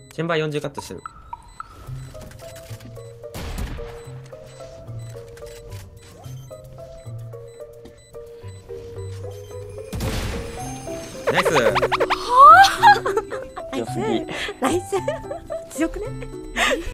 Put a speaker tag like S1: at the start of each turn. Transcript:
S1: チェンバー40カットしてる。ナイス。
S2: 強すぎ。
S3: ナイス。強くね。